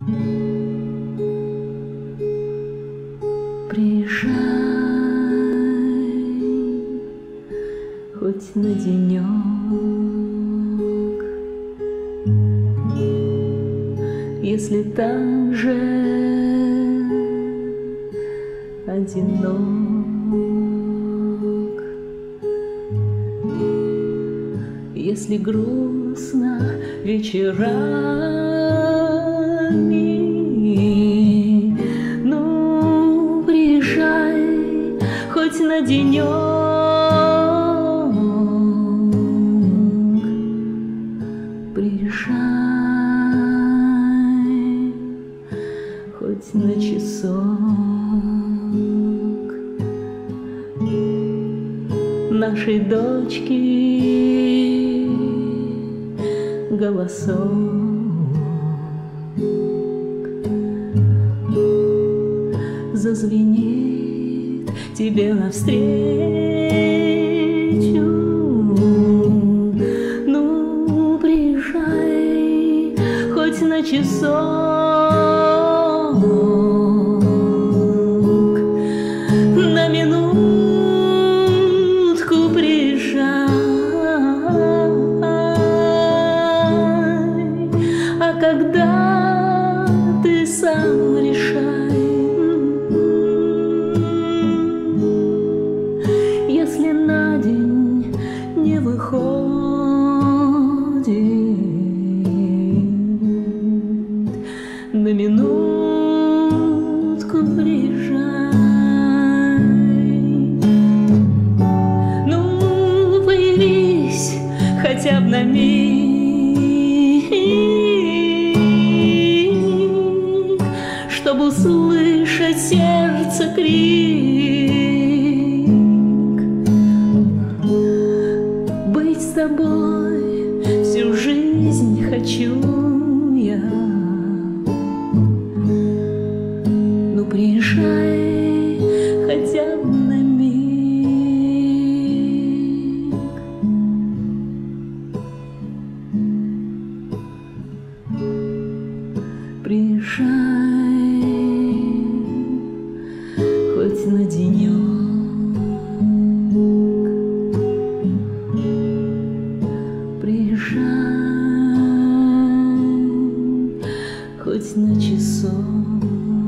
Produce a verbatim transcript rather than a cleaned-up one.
Приезжай хоть на денек, если так же одинок, если грустно вечерами, ну, приезжай хоть на денек, приезжай хоть на часок. Нашей дочки голосок зазвенит тебе навстречу. Ну, приезжай хоть на часок, на минутку приезжай. А когда ты сам решай, если на день не выходит, на минутку приезжай. Ну, появись хотя бы на миг, чтобы услышать сердце крик. Быть с тобой всю жизнь хочу я. Ну, приезжай хотя бы на миг. Приезжай хоть на денек, приезжай хоть на часок.